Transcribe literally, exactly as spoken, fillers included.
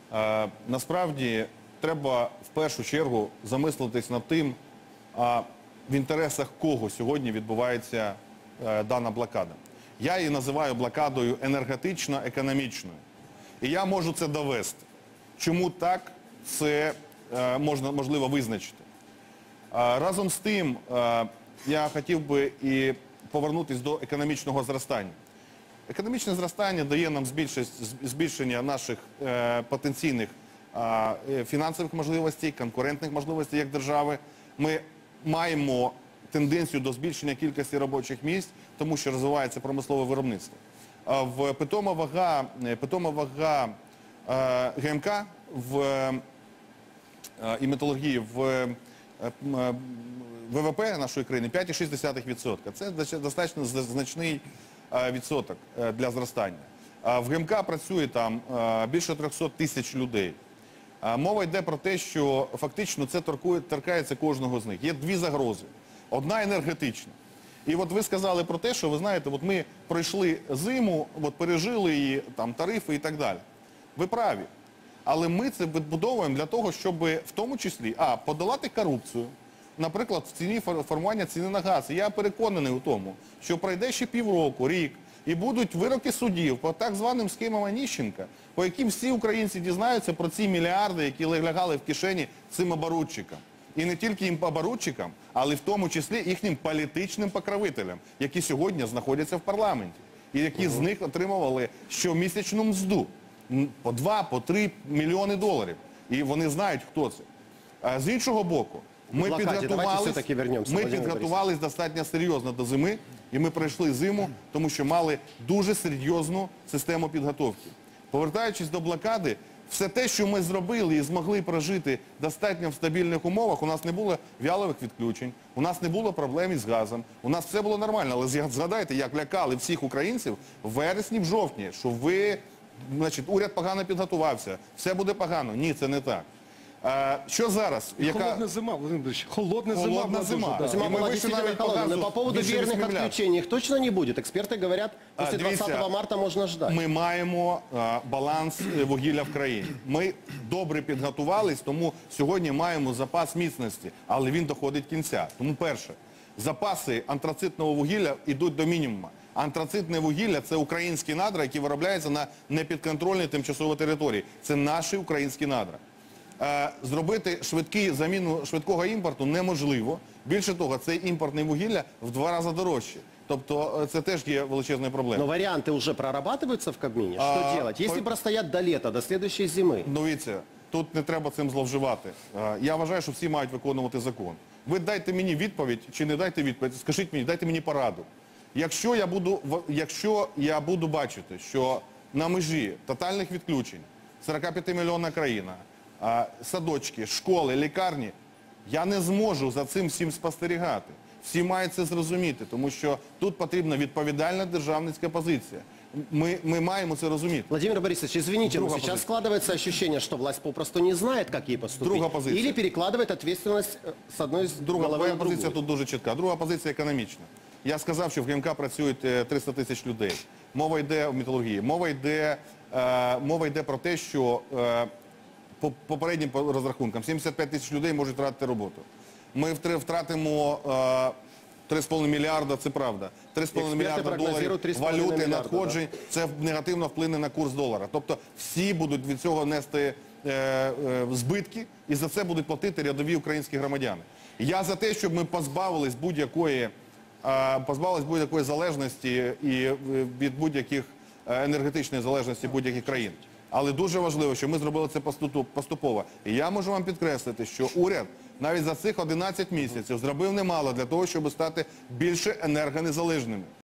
Е, насправді, треба в першу чергу замислитись над тим, а в інтересах кого сьогодні відбувається е, дана блокада. Я її називаю блокадою енергетично-економічною. І я можу це довести. Чому так, це е, можна, можливо визначити. Е, разом з тим, е, я хотів би і повернутися до економічного зростання. Економічне зростання дає нам збільшення наших е, потенційних е, фінансових можливостей, конкурентних можливостей як держави. Ми маємо тенденцію до збільшення кількості робочих місць, тому що розвивається промислове виробництво. А в питома вага, питома вага е, ГМК в, е, і металургії в е, ВВП нашої країни п'ять цілих шість десятих відсотка. Це достатньо значний е, відсоток е, для зростання. А в ГМК працює там е, більше трьохсот тисяч людей. А мова йде про те, що фактично це торкує, торкається кожного з них. Є дві загрози. Одна енергетична. І от ви сказали про те, що ви знаєте, от ми пройшли зиму, от пережили її, там, тарифи і так далі. Ви праві. Але ми це відбудовуємо для того, щоб в тому числі, а, подолати корупцію, наприклад, в ціні формування ціни на газ. І я переконаний у тому, що пройде ще півроку, рік, і будуть вироки судів по так званим схемам Оніщенка, по яким всі українці дізнаються про ці мільярди, які лягали в кишені цим оборудчикам. І не тільки їм оборудчикам, але в тому числі їхнім політичним покровителям, які сьогодні знаходяться в парламенті. І які з них отримували щомісячну мзду. По два, по три мільйони доларів. І вони знають, хто це. А з іншого боку, ми підготувались, ми підготувались достатньо серйозно до зими, і ми пройшли зиму, тому що мали дуже серйозну систему підготовки. Повертаючись до блокади, все те, що ми зробили і змогли прожити достатньо в стабільних умовах, у нас не було вялових відключень, у нас не було проблем із газом, у нас все було нормально. Але згадайте, як лякали всіх українців в вересні, в жовтні, що ви, значить, уряд погано підготувався, все буде погано. Ні, це не так. А, що зараз? Яка... Холодна зима, Владимир Борисович, холодна, холодна зима. Да. Зима была действительно холодная, но по поводу верных отключений их точно не будет. Эксперты говорят, после двадцятого марта можна ждать. Ми маємо а, баланс вугілля в країні. Ми добре підготувались, тому сьогодні маємо запас міцності, але він доходить кінця. Тому перше, запаси антрацитного вугілля йдуть до мінімуму. Антрацитне вугілля – це українські надра, які виробляються на непідконтрольній тимчасовій території. Це наші українські надра. Зробити швидкі, заміну швидкого імпорту неможливо. Більше того, це імпортне вугілля в два рази дорожче. Тобто це теж є величезною проблемою. Но варіанти вже прорабатываются в Кабміні? Що робити? Якщо простоять до літа, до наступної зими? Дивіться, тут не треба цим зловживати. Я вважаю, що всі мають виконувати закон. Ви дайте мені відповідь чи не дайте відповідь, скажіть мені, дайте мені пораду. Якщо я буду, якщо я буду бачити, що на межі тотальних відключень сорокап'ятимільйонна країна, садочки, школи, лікарні, я не зможу за цим всім спостерігати. Всі мають це зрозуміти, тому що тут потрібна відповідальна державницька позиція. Мы, мы маем это разуметь. Владимир Борисович, извините, но сейчас складывается ощущение, что власть попросту не знает, как ей поступить. Или перекладывает ответственность с одной из Друга голови на другую. Позиція тут дуже чітка. Друга позиція економічна. Я сказав, що в ГМК працюють триста тисяч людей. Мова йде в металургії. Мова йде, е, мова йде про те, що е, по попереднім розрахункам сімдесят п'ять тисяч людей можуть втратити роботу. Ми втратимо е, три з половиною мільярда, це правда. три з половиною мільярда доларів валюти, надходжень, це негативно вплине на курс долара. Тобто всі будуть від цього нести е, е, збитки і за це будуть платити рядові українські громадяни. Я за те, щоб ми позбавились будь-якої е, позбавились будь-якої залежності і від будь-яких енергетичної залежності будь-яких країн. Але дуже важливо, що ми зробили це поступово. І я можу вам підкреслити, що уряд навіть за цих одинадцять місяців зробив немало для того, щоб стати більше енергонезалежними.